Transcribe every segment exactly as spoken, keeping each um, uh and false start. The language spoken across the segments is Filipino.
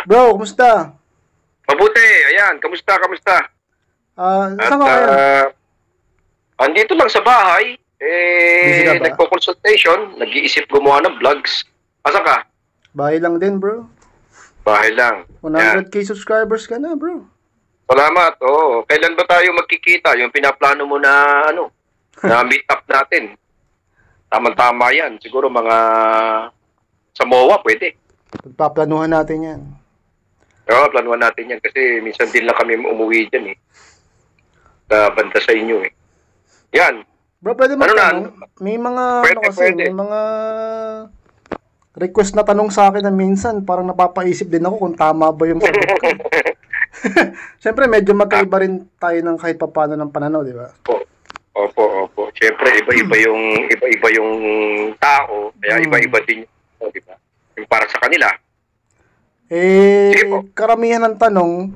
Bro, kumusta? Mabuti, ayan, kamusta, kamusta? Ah, At saan ka ngayon? uh, andito lang sa bahay, Busy ka eh, ba? nagko-consultation, nag-iisip gumawa ng vlogs. Asa ka? Bahay lang din, bro. Bahay lang. Yan. one hundred k subscribers ka na, bro. Salamat, oo. Kailan ba tayo magkikita? Yung pinaplano mo na, ano, na meet up natin. Tama-tama yan. Siguro mga sa M O A, pwede. Pagpaplanuhan natin yan. Oo, planuhan natin yan kasi minsan din lang kami umuwi dyan eh. Sa banda sa inyo eh. Yan. Bro, pwede Ano magtanong? na? May mga, Pwede, ano kasi, pwede. may mga request na tanong sa akin na minsan, parang napapaisip din ako kung tama ba yung sagot ko. Siyempre, medyo magkaiba rin tayo ng kahit papano ng pananaw, di ba? Opo, opo, opo. Siyempre, iba-iba yung iba-iba yung tao, kaya Hmm. iba-iba din yung, di ba? Yung para sa kanila. Eh, Sige po. karamihan ng tanong,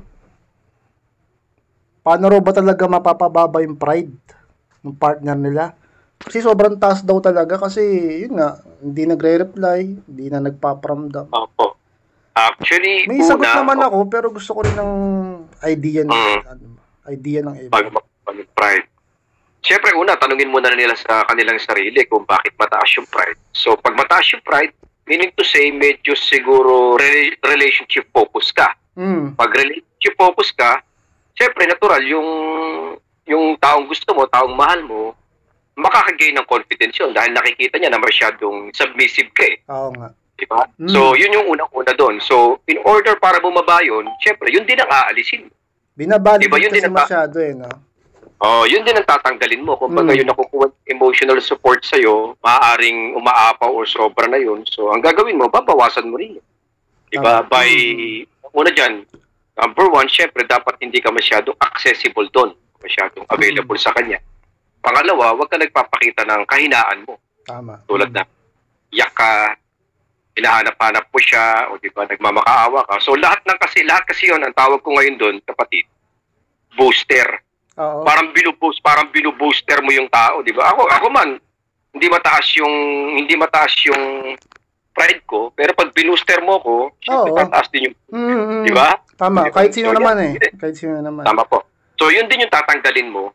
paano raw ba talaga mapapababa yung pride ng partner nila? Kasi sobrang taas daw talaga kasi, yun nga, hindi nagre-reply, hindi na nagpaparamdam. Opo. Actually, May sagot una, naman ako, pero gusto ko rin ng idea ng, Mm. ano, idea ng iba. pag pag pride. Siyempre, una, tanungin muna nila sa kanilang sarili kung bakit mataas yung pride. So, pag mataas yung pride, meaning to say, medyo siguro rela- relationship focus ka. Mm. Pag relationship focus ka, siyempre, natural, yung yung taong gusto mo, taong mahal mo, makakagain ng confidence yun dahil nakikita niya na masyadong submissive ka eh. Oo nga. Diba? Mm. So, yun yung unang-una doon. So, in order para bumaba yun, syempre, yun din ang aalisin. Binabalik Diba, yun kasi din ang ta- masyado eh, no? Oh, yun din ang tatanggalin mo. Kung baga Mm. yung nakukuha emotional support sa'yo, maaaring umaapaw o sobra na yun. So, ang gagawin mo, babawasan mo rin. Diba? Tama. By, una dyan, number one, syempre, dapat hindi ka masyadong accessible doon. Masyadong available sa kanya. Pangalawa, huwag ka nagpapakita ng kahinaan mo. Tama. Tulad na, yak ka, hinahanap-hanap mo siya, o di ba, nagmamakaawa ka. So, lahat ng kasi, lahat kasi yun, ang tawag ko ngayon doon, kapatid, booster. Oo. Parang binuboost, parang binubooster mo yung tao, di ba? Ako, ako man, hindi mataas yung, hindi mataas yung pride ko, pero pag binooster mo ko, syempre, Oo. tataas din yung, Mm, mm. di ba? Tama, Diba? kahit sino So, naman yan. eh. Kahit sino naman. Tama po. So, yun din yung tatanggalin mo,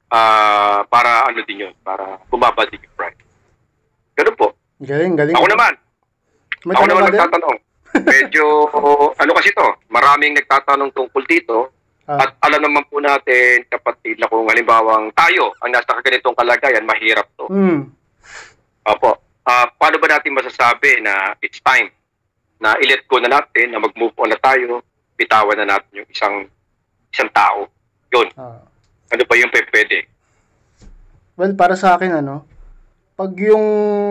ah para ano din yun, para bumaba din yung pride. Ganun po. Galing, galing. Ako naman, May ako tanong naman ka din? nagtatanong. Medyo, ano kasi to, maraming nagtatanong tungkol dito. Ah, At alam naman po natin, kapatid, na kung halimbawang tayo ang nasa ganitong kalagayan, mahirap to. mm. Opo. Ah, paano ba natin masasabi na it's time na i-let go na natin, na mag-move on na tayo, bitawan na natin yung isang isang tao. Yun. Ah. Ano ba yung pe- pwede? Well, para sa akin, ano, pag yung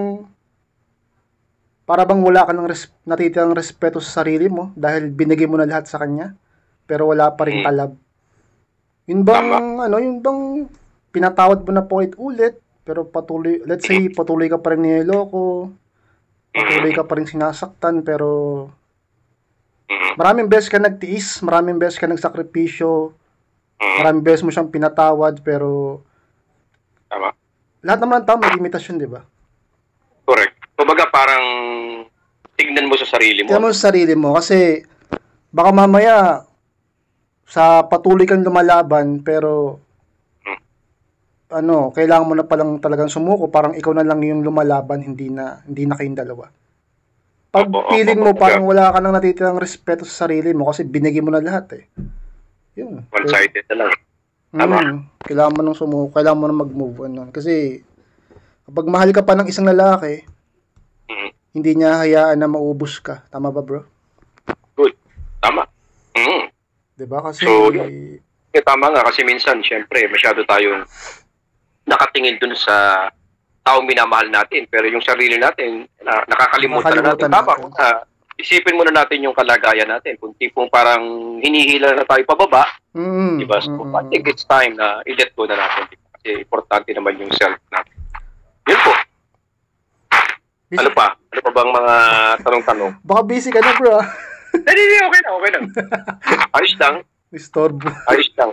para bang wala ka ng res- natitirang respeto sa sarili mo dahil binigay mo na lahat sa kanya, pero wala pa rin Mm. talab. Yun bang, ano, yun bang pinatawad mo na po ulit, pero patuloy, let's say, patuloy ka pa rin niloloko, patuloy ka pa rin sinasaktan, pero Mhm. maraming beses ka nagtiis, maraming beses ka nagsakripisyo, Mhm. maraming beses mo siyang pinatawad, pero Tama. lahat naman ng tao may limitasyon, di ba? Correct. Kumbaga parang tignan mo sa sarili mo. Tingnan mo sa sarili mo kasi baka mamaya sa patuloy kang lumalaban pero Hmm. ano, kailangan mo na palang talagang sumuko, parang ikaw na lang yung lumalaban, hindi na hindi na kayong dalawa. Pag Opo, opo, feeling mo opo. parang wala ka nang natitirang respeto sa sarili mo kasi binigay mo na lahat eh. Yun. One-sided na lang. Tama. Mm, kailangan mo nang sumuko, kailangan mo nang mag-move on nun. Kasi kapag mahal ka pa ng isang lalaki, Mhm. hindi niya hayaan na maubos ka. Tama ba, bro? Good. Tama. Mhm. 'Di ba? Kasi So, Eh, tama nga kasi minsan, syempre, masyado tayong nakatingin dun sa taong minamahal natin. Pero yung sarili natin, na, nakakalimutan, na natin. Nakakalimutan Tama. natin. Uh, isipin muna natin yung kalagayan natin. Kung tipong parang hinihila na tayo pababa, mm, diba? So, mm, I think it's time na i-let go na natin. Diba? Kasi importante naman yung self natin. Yun po. Busy- Ano pa? Ano pa bang mga tanong-tanong? Baka busy ka na, bro. ah. Hindi, hindi, okay lang, okay lang. Ayos lang. Istorbo. Ayos lang.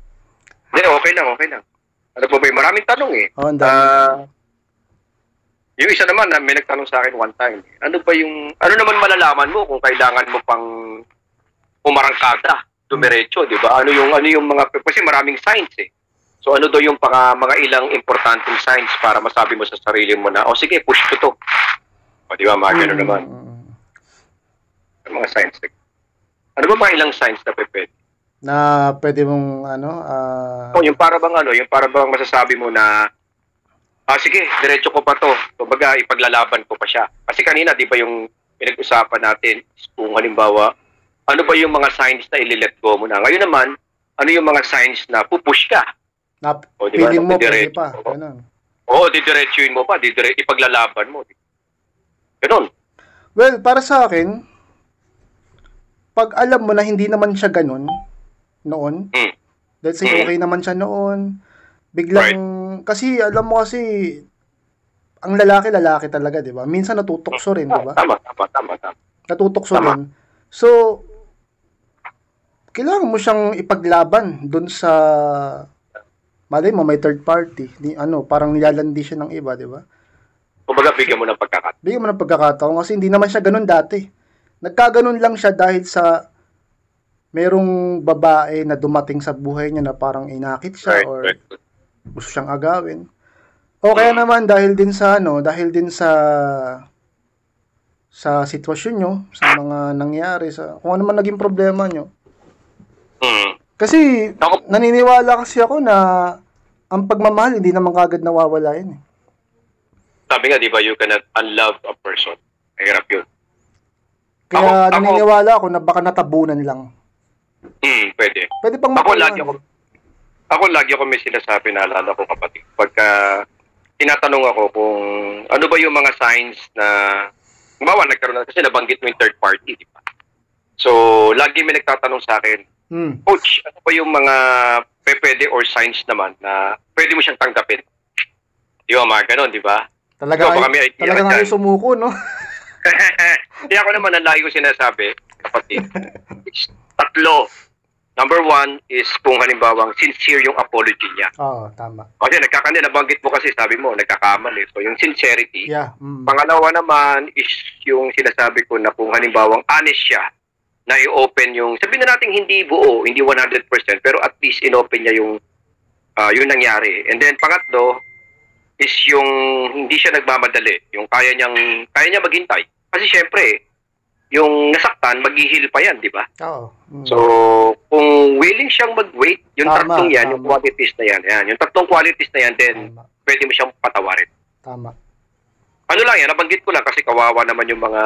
Hindi, okay lang, okay lang. Ano po ba yun? Maraming tanong eh. Oh, ang dami. Ah, Yung isa naman na may nagtanong sa akin one time, ano ba yung, ano naman malalaman mo kung kailangan mo pang umarangkada, dumiretso, di ba? Ano yung, ano yung mga, kasi maraming signs eh. So ano daw yung mga, mga ilang importanteng signs para masabi mo sa sarili mo na, oh sige, push ko to. O di ba, mga gano'n Mm. naman. Yung mga signs. Ano ba mga ilang signs na pwede? Na pwede mong ano, ah, Oh, yung para bang ano, yung para bang masasabi mo na, ah sige, diretso ko pa to. Kumbaga, ipaglalaban ko pa siya. Kasi kanina, di ba yung pinag-usapan natin, kung halimbawa, ano ba yung mga signs na ili-let go mo na? Ngayon naman, ano yung mga signs na pupush ka? na O, di ba, feeling mo pwede didiretso pa. mo. Ganun. Oo, didiretsuin mo pa, didire ipaglalaban mo. Ganun. Well, para sa akin, pag alam mo na hindi naman siya ganun noon, Mm. let's say Mm. okay naman siya noon, biglang, kasi alam mo kasi, ang lalaki, lalaki talaga, di ba? Minsan natutokso rin, di ba? Tama, tama, tama, tama. Natutokso Tama. rin. So, kailangan mo siyang ipaglaban dun sa, malay mo, may third party. Di, ano, parang nilalandi siya ng iba, di ba? Kumbaga, bigyan mo ng pagkakataon. Bigyan mo ng pagkakataon kasi hindi naman siya ganun dati. Nagkaganon lang siya dahil sa merong babae na dumating sa buhay niya na parang inakit siya Right, or right. gusto siyang agawin. O kaya naman dahil din sa ano, dahil din sa sa sitwasyon nyo, sa mga nangyari, sa kung ano man naging problema nyo. Mm. Kasi Ako, naniniwala kasi ako na ang pagmamahal hindi naman kagad nawawala yun eh. sabi nga, di ba, you cannot unlove a person. Mahirap yun. Kaya Ako- ako- naniniwala ako na baka natabunan lang. Hmm, pwede. Pwede pang Ako makuha, lagi ako, ako lagi ako may sinasabi, naalala ko kapatid. Pagka tinatanong ako kung ano ba yung mga signs na, kumbawa, nagkaroon na, kasi nabanggit mo yung third party, di ba? So, lagi may nagtatanong sa akin, Hmm. Coach, ano ba yung mga pwede or signs naman na pwede mo siyang tanggapin? Di ba, mga ganun, di ba? Talaga Ikaw, baka ay, may idea talaga ka nga dyan. yung sumuko, no? Kaya ako naman, ang lagi ko sinasabi, kapatid, it's tatlo. Number one is kung halimbawang sincere yung apology niya. Oo, tama. Kasi nagkakandi, nabanggit mo kasi, sabi mo, nagkakamali. So, yung sincerity. Yeah. Mm. Pangalawa naman is yung sinasabi ko na kung halimbawang honest siya, na i-open yung, sabihin na natin hindi buo, hindi one hundred percent, pero at least in-open niya yung, ah, yung nangyari. And then, pangatlo, is yung hindi siya nagmamadali. Yung kaya niyang, kaya niya maghintay. Kasi syempre, yung nasaktan, mag-heal pa yan, di ba? Oo. Mm. So, kung willing siyang mag-wait, yung Tama, tatlong yan, yung tama. qualities na yan, yan, yung tatlong qualities na yan, then, Tama. pwede mo siyang patawarin. Tama. Ano lang yan, nabanggit ko lang kasi kawawa naman yung mga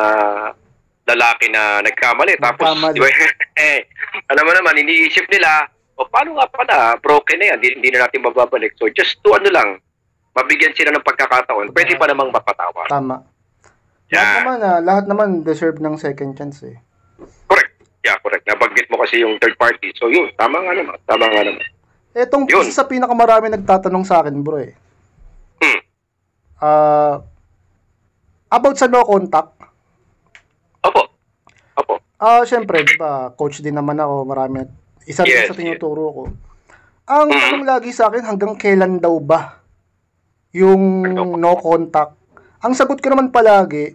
lalaki na nagkamali. Tapos, Nagkamali. di ba, eh, alam mo naman, iniisip nila, o paano nga pala, broken na yan, hindi, hindi na natin mababalik. So, just to ano lang, mabigyan sila ng pagkakataon, pwede pa namang mapatawar. Tama. Lahat Yeah. naman, ah, lahat naman deserve ng second chance eh. Correct. Yeah, correct. Nabanggit mo kasi yung third party. So, yun, tama nga naman. Tama nga naman. Etong Yun. isa sa pinakamarami nagtatanong sa akin, bro eh. Hmm. Ah, about sa no contact. Opo. Opo. Ah, syempre, di ba, coach din naman ako, marami. Isa rin Yes, sa tinuturo ko. Ang Mhm. tanong lagi sa akin, hanggang kailan daw ba yung no contact? Ang sagot ko naman palagi,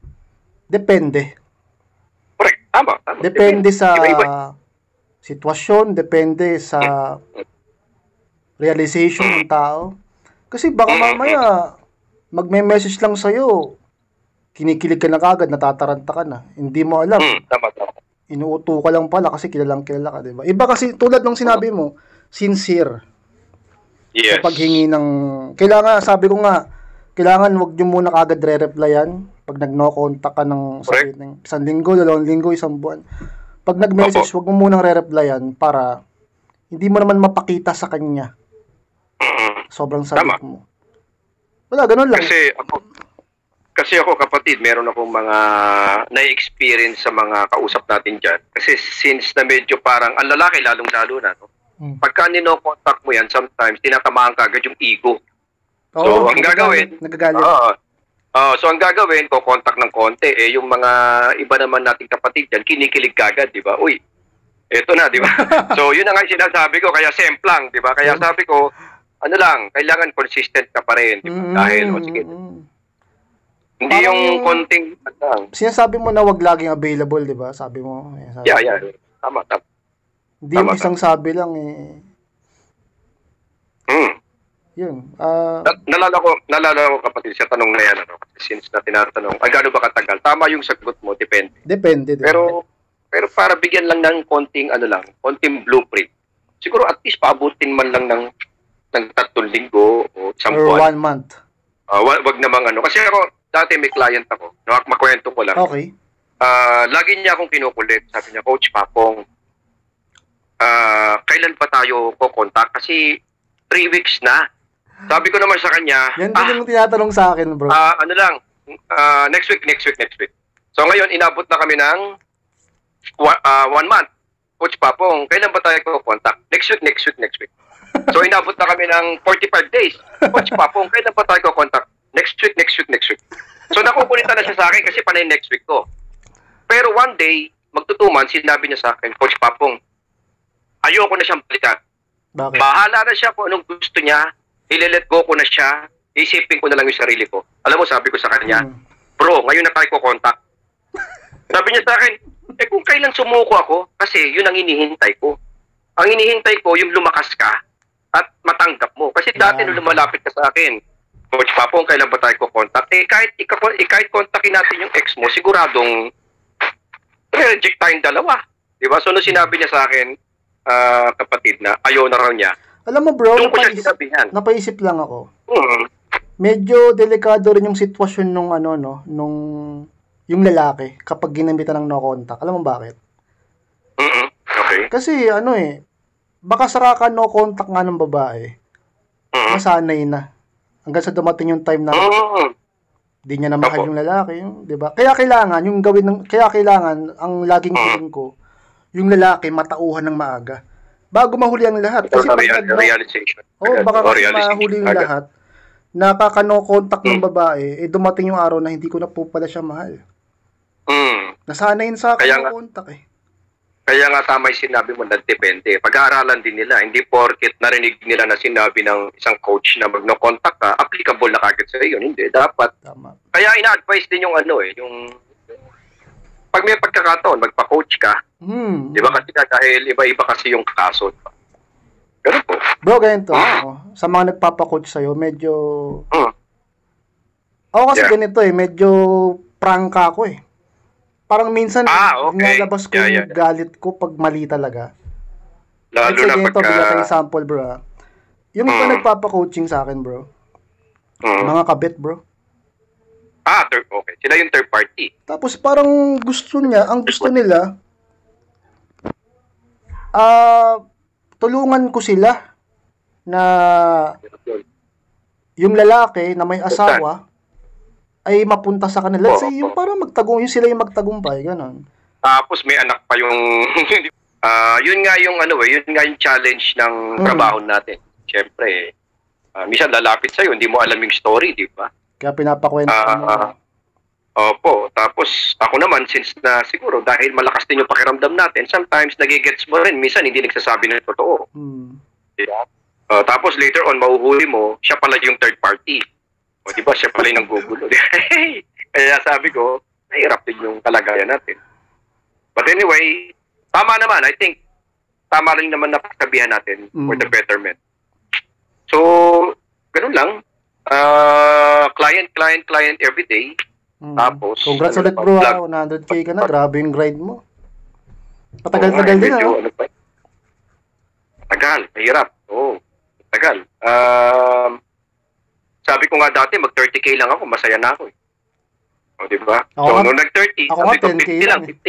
depende. Correct. Tama. Tama. Depende sa Iba-iba. sitwasyon, depende sa realization ng tao. Kasi baka mamaya, magme-message lang sa'yo, kinikilig ka na kagad, natataranta ka na. Hindi mo alam. Hmm. Tama. Tama. Inuuto ka lang pala kasi kilalang kilala ka, diba? Iba kasi, tulad ng sinabi mo, sincere Yes. sa paghingi ng, kailangan, sabi ko nga, kailangan wag nyo muna kagad re-replyan pag nag-no contact ka ng, sabi, ng isang linggo, dalawang linggo, isang buwan. Pag nag-message, wag mo munang re-replyan para hindi mo naman mapakita sa kanya. Mm-mm. Sobrang sabi Tama. mo. Wala, ganun lang. Kasi ako, kasi ako kapatid, meron akong mga na-experience sa mga kausap natin dyan. Kasi since na medyo parang, ang lalaki lalong-lalo na, no? Hmm. Pagka nino-contact mo yan, sometimes tinatamaan ka agad yung ego. Oo, So, ang gagawin, nagagalit. Oo. Ah, so, ang gagawin, ko contact ng konti, eh, yung mga iba naman nating kapatid dyan, kinikilig kagad, di ba? Uy, eto na, di ba? So, yun na nga yung sinasabi ko, kaya semplang, di ba? Kaya sabi ko, ano lang, kailangan consistent ka pa rin, di ba? Mm, Dahil, o sige, mm, mm. Hindi Parang yung yung- konting, ano, Sinasabi mo na wag laging available, di ba? Sabi mo. eh, sabi yeah, mo. yeah, tama, tama. Hindi yung Tama, isang sabi lang eh. Hmm. Yun. Ah, Na- nalala ko, nalala ko kapatid sa tanong na yan, ano, kasi since na tinatanong, ay gaano ba katagal? Tama yung sagot mo, depende. depende, di ba? Pero, pero para bigyan lang ng konting, ano lang, konting blueprint, siguro at least paabutin man lang ng, ng tatlong linggo o isang Or buwan. one month. Ah, wag, wag namang ano. Kasi ako, dati may client ako, no, makwento ko lang. Okay. Ah, lagi niya akong kinukulit. Sabi niya, Coach Papong, ah, kailan pa tayo kukontak? Kasi three weeks na. Sabi ko naman sa kanya, Yan ah, din yung tinatanong sa akin, bro. ah, ano lang, ah, next week, next week, next week. So ngayon, inabot na kami ng wa- ah, one month. Coach Papong, kailan ba tayo kukontak? Next week, next week, next week. So inabot na kami ng forty-five days. Coach Papong, kailan ba tayo kukontak? Next week, next week, next week. So nakukulitan na siya sa akin kasi panay next week ko. Pero one day, magtutuman, sinabi niya sa akin, Coach Papong, ayoko na siyang balikan. Bakit? Bahala na siya kung anong gusto niya. Ile-let go ko na siya. Isipin ko na lang yung sarili ko. Alam mo, sabi ko sa kanya, Hmm. bro, ngayon na tayo kukontak. Sabi niya sa akin, eh kung kailan sumuko ako, kasi yun ang inihintay ko. Ang inihintay ko, yung lumakas ka at matanggap mo. Kasi dati Yeah. nung lumalapit ka sa akin, Coach Papong, kailan ba tayo kukontak? Eh kahit, ika, eh, kahit kontakin natin yung ex mo, siguradong reject tayong dalawa. Diba? So, nung sinabi niya sa akin, ah, kapatid na, ayaw na raw niya, Alam mo, bro, doon ko siya napaisip, sinabihan. napaisip lang ako. Hmm. Medyo delikado rin yung sitwasyon nung ano, no, nung yung lalaki kapag ginamitan ng no contact. Alam mo bakit? Mm-mm. Okay. Kasi ano eh, baka sarakan no contact nga ng babae. Mm-mm. Masanay na. Hanggang sa dumating yung time na Mm-mm. di niya na mahal Opo. yung lalaki, yung, 'di ba? Kaya kailangan yung gawin ng kaya kailangan ang laging Mm. hiling ko, yung lalaki matauhan ng maaga bago mahuli ang lahat. Kasi Or pag real- nag- realization. oh, baka Or kasi realization. mahuli yung Agad. lahat. Nakaka-no contact ng Mm. babae, eh dumating yung araw na hindi ko na po pala siya mahal. Mm. Nasanayin sa akin Kaya no nga- contact eh. Kaya nga tama yung sinabi mo na depende. Pag-aaralan din nila. Hindi porket narinig nila na sinabi ng isang coach na mag-no contact ka, applicable na kagad sa iyo. Hindi. Dapat. Tama. Kaya ina-advise din yung ano eh, yung pag may pagkakataon, magpa-coach ka. Hmm. Di ba kasi nga dahil iba-iba kasi yung kaso. Ganun po. Bro, ganito. ano, sa mga nagpapa-coach sa'yo, medyo... Mm. Ako kasi Yeah. ganito eh, medyo prangka ako eh. Parang minsan, Ah, okay. nilalabas ko Yeah, yung yeah. galit ko pag mali talaga. Lalo Let's say na ganito, pagka... bigla tayo sample bro ah. Yung iba Mm. nagpapa-coaching sa akin bro, Mm. mga kabit bro. Ah, third, okay. Sila yung third party. Tapos parang gusto niya, ang gusto nila, ah, tulungan ko sila na yung lalaki na may asawa ay mapunta sa kanila. Let's say, Oo, yung oo. parang magtagong, yung sila yung magtagumpay, ganon. Tapos may anak pa yung... Ah, yun nga yung ano eh, yun nga yung challenge ng Mm. trabaho natin. Siyempre, ah, minsan lalapit sa'yo, hindi mo alam yung story, di ba? Kaya pinapakwento Ah, mo. ah. Opo. Tapos ako naman, since na siguro dahil malakas din yung pakiramdam natin, sometimes nagigets mo rin, minsan hindi nagsasabi ng totoo. Hmm. Diba? Ah, tapos later on, mahuhuli mo, siya pala yung third party. O di ba, siya pala yung nanggugulo. Kaya sabi ko, nahirap din yung kalagayan natin. But anyway, tama naman. I think, tama rin naman na pagsabihan natin Mm. for the betterment. So, ganun lang. Ah, client, client, client every day. Hmm. Tapos, Congrats ano ulit na pa, bro, vlog. ah, one hundred K ka na. Grabe yung grind mo. Oo Patagal-tagal nga, din medyo ah. ano pa. Tagal, mahirap. Oo, tagal. Um, sabi ko nga dati, mag-thirty K lang ako, masaya na ako eh. O, di ba? Ako So, nga- nung nag-thirty, ako sabi nga ko, ten K fifty lang, lang eh. fifty.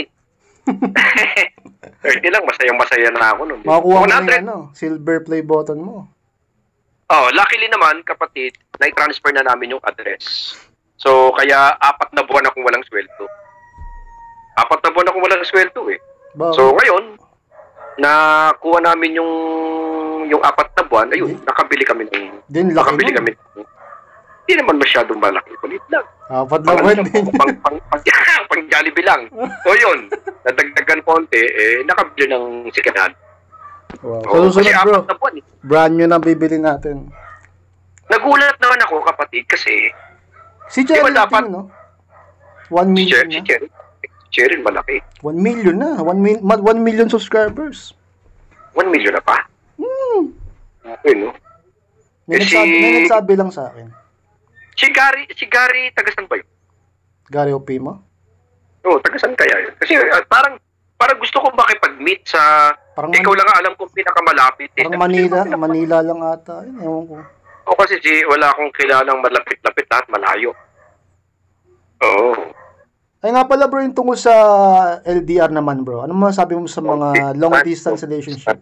thirty lang, masayang-masaya na ako nun. di ba? Makakuha mo one na hundred. yung ano, silver play button mo. Oh, luckily naman, kapatid, na-transfer na namin yung address. So, kaya apat na buwan akong walang sweldo. Apat na buwan akong walang sweldo eh. Ba, So, ngayon, nakuha namin yung yung apat na buwan, ayun, nakabili kami ng din laki nakabili nun. kami. Hindi naman masyadong malaki. Kulit lang. Apat na Pang, buwan ano, din. pang, pang, pang, pang Jollibee lang. So, yun, nadagdagan konti, eh, nakabili ng sikatan. Wow. Oh, So, kasi susunod bro, apat na buwan eh. brand new na bibili natin. Nagulat naman ako, kapatid, kasi Si Di ba Cheryl, dapat- no? one Si million Cheryl, si na. Cheryl, si Cheryl malaki. one million na. one, mil- ma- one million subscribers. one million na pa? Hmm. Okay, no? May, Eh, nagsabi, si- may nagsabi lang sa akin. Si Gary, si Gary, tagasan ba yun? Gary Opima? Oo, tagasan kaya yun. Kasi uh, parang, parang gusto ko makipag-meet sa, Parang, ikaw Man- lang ang alam kong pinakamalapit. eh. parang Manila. Manila lang ata. Yun, ewan ko. O kasi si, wala akong kilalang malapit-lapit, lahat malayo. Oo. Ay nga pala bro, yung tungkol sa L D R naman bro. Ano masasabi mo sa mga long distance relationship?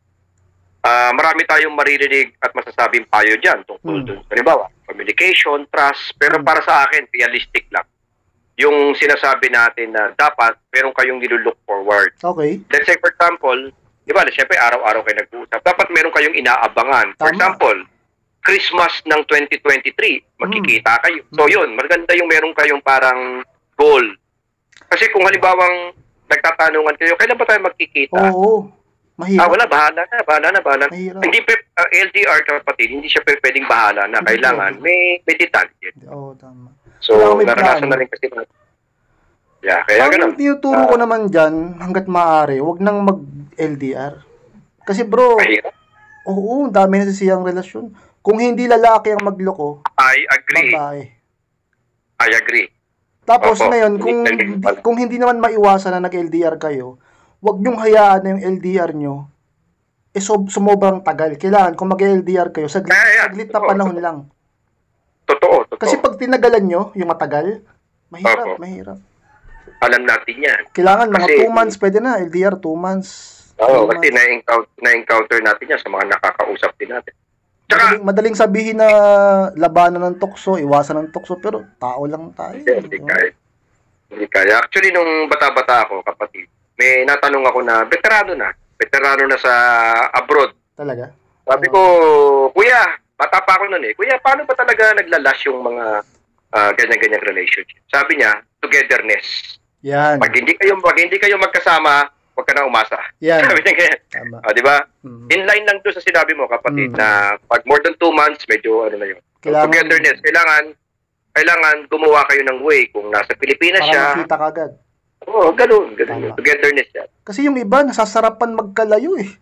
Ah, marami tayong maririnig at masasabing payo dyan tungkol Hmm. dun. Halimbawa, communication, trust, pero Hmm. para sa akin, realistic lang. Yung sinasabi natin na dapat meron kayong nilulook forward. Okay. Let's say, for example, di ba, siyempre araw-araw kayo nag-uusap. Dapat meron kayong inaabangan. For Tama. example, Christmas ng twenty twenty-three, magkikita kayo. So Hmm. yun, maganda yung meron kayong parang goal. Kasi kung halimbawang nagtatanungan kayo, kailan ba tayo magkikita? Oo. Ah, Mahirap. wala, bahala na, bahala na, bahala na. Mahirap. Hindi, pe, uh, L D R kapatid, hindi siya pe- pwedeng bahala na. Hindi Kailangan, pwede. may, may detalye. Oo, tama. So, Kailangan may naranasan plano. na rin kasi na. Yeah, kaya Ang ganun. tinuturo Ah, ko naman dyan, hanggat maaari, wag nang mag-L D R. Kasi bro, Mahirap. oo, dami na siyang relasyon. Kung hindi lalaki ang magloko, I agree. babae. I agree. Tapos Opo. ngayon, kung Hindi- hindi, kung hindi naman maiwasan na nag-L D R kayo, wag niyong hayaan na yung L D R nyo eh sob- sumobrang tagal. Kailangan, kung mag-L D R kayo, saglit, Yeah, yeah. saglit na Totoo, panahon totoo. lang. Totoo, totoo. Kasi pag tinagalan nyo, yung matagal, mahirap, Opo. mahirap. Alam natin yan. Kailangan mga Kasi- two months, pwede na. L D R, two months. Oo, three kasi months. na-encounter, na-encounter natin yan sa mga nakakausap din natin. Tsaka, Madaling, madaling sabihin na labanan ng tukso, iwasan ng tukso, pero tao lang tayo. hindi, hindi kaya. Hindi kaya. Actually, nung bata-bata ako, kapatid, may natanong ako na, veterano na. Veterano na sa abroad. Talaga? Sabi ko, kuya, bata pa ako noon eh. Kuya, paano ba talaga naglalash yung mga ah, ganyan-ganyang relationship? Sabi niya, togetherness. Yan. Pag hindi kayo, pag hindi kayo magkasama, huwag ka na umasa. Yan. Sabi niya ganyan. Tama. Ah, di ba? Mm. In line lang doon sa sinabi mo, kapatid, Mm. na pag more than two months, medyo ano na yun. So, Kailangan- togetherness, kailangan, kailangan gumawa kayo ng way. Kung nasa Pilipinas Para siya, makita kagad. oo, ganun, ganun. Tama. Togetherness yan. Kasi yung iba, nasasarapan magkalayo eh.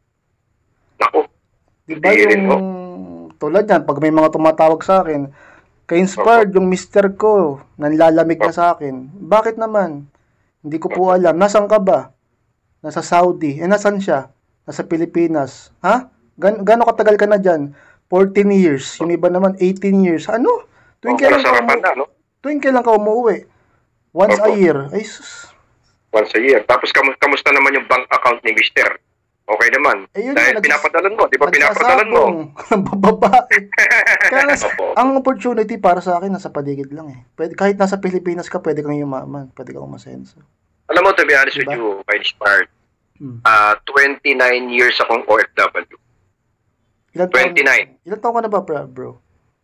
Naku, Di ba Hindi rin, yung tulad yan, pag may mga tumatawag sa akin, ka-inspired yung mister ko, nanlalamig na sa akin. Bakit naman? Hindi ko po alam. Nasaan ka ba? Nasa Saudi. Eh, nasaan siya? Nasa Pilipinas. Ha? Gan gano'ng katagal ka na dyan? fourteen years. Yung iba naman, eighteen years. Ano? Tuwing oh, kailan ka, sarapan umu- na, no? tuwing kailan ka umuwi? Once a Opo. year. Ay, sus. Once a year. Tapos, kamu- kamusta naman yung bank account ni mister? Okay naman. Eh, yun Dahil nga, nags- pinapadalan mo, di ba pinapadalan mo? Nagsasabong ng babae. Kaya nga, Opo. ang opportunity para sa akin, nasa paligid lang eh. Pwede, kahit nasa Pilipinas ka, pwede kang yumaman. Pwede kang umasenso. Alam mo, to be honest Diba? with you, by inspired, Hmm. ah twenty-nine years akong O F W. Ilan taon- twenty-nine. Ilan taon ka na ba, bro? bro?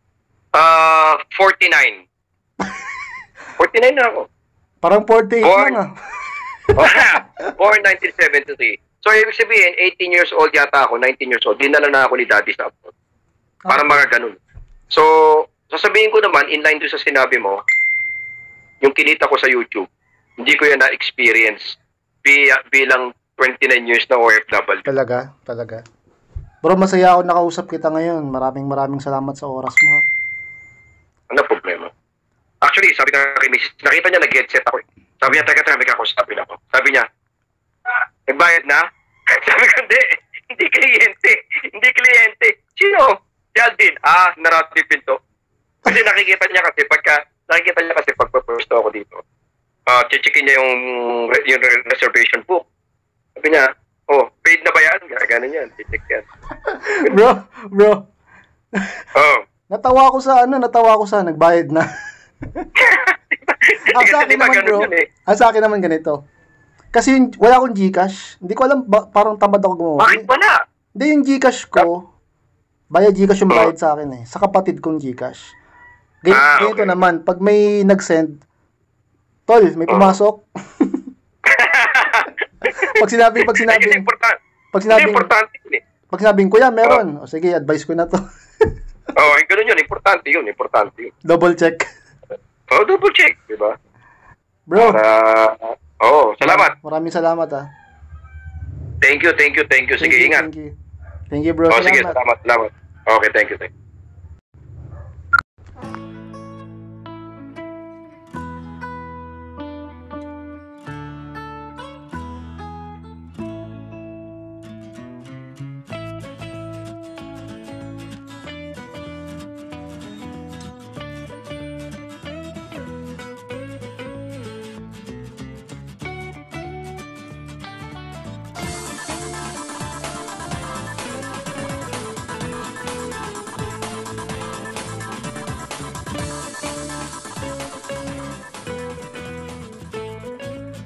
Ah, forty-nine. forty-nine na ako. Parang forty-eight Born- lang ah. Born nineteen seventy-three. So, ibig sabihin, eighteen years old yata ako, nineteen years old, dinala na ako ni daddy sa abroad. Para Ah. mga ganun. So, sasabihin ko naman, in line doon sa sinabi mo, yung kinita ko sa YouTube, hindi ko yan na-experience bi- bilang twenty-nine years na O F W. Talaga, talaga. Bro, masaya ako nakausap kita ngayon. Maraming maraming salamat sa oras mo. ha. Ano problema? Actually, sabi ka kay Miss, nakita niya nag-headset ako. eh. Sabi niya, teka, teka, may kakusapin ako. Sabi niya, may bayad na? Sabi ko, hindi. Hindi kliyente. Hindi kliyente. Sino? Si Alvin. Ah, narati pinto. Kasi nakikita niya kasi pagka, nakikita niya kasi pagpapusto ako dito. Ah, chichikin niya yung, yung reservation book. Sabi niya, oh, paid na ba yan? Gano'n yan. Chichik yan. Bro, bro. Oh. Natawa ko sa ano, natawa ko sa nagbayad na. Ah, sa akin Kasi di ba naman, ganun bro. yun eh. Ah, sa akin naman ganito. Kasi yung, wala akong Gcash. Hindi ko alam, ba, parang tamad ako gumawa. Bakit wala? Hindi, yung Gcash ko, bayad Gcash yung Oh. bayad sa akin eh. Sa kapatid kong Gcash. Gan- Ah, ganito okay. naman, pag may nag-send, tol, may Oh. pumasok. pag sinabing, pag Ay, kasi sinabing, importante. pag Hindi, sinabing, importante yun eh. pag sinabing, kuya, meron. O sige, advice ko na to. Oo, oh, ganun yun. Importante yun. Importante yun. Double check. Oh, double check, di ba? Bro. Para, oh, salamat. Maraming salamat ah. Thank you, thank you, thank you. Sige, Thank you, ingat. Thank you. Thank you, bro. Oh, Salamat. sige, salamat, salamat. Okay, thank you, thank you.